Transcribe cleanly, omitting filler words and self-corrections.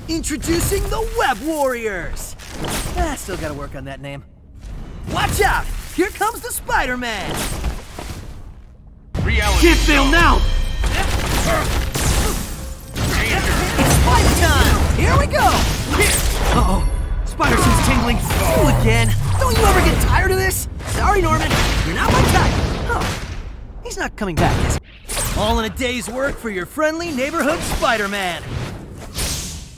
Introducing the Web Warriors! Still gotta work on that name. Watch out! Here comes the Spiderman! Reality Can't fail now! It's Spider time! Here we go! Uh-oh. Spider sense tingling. You again! Don't you ever get tired of this? Sorry, Norman. You're not my type. Oh, he's not coming back, is he? All in a day's work for your friendly neighborhood Spider-Man.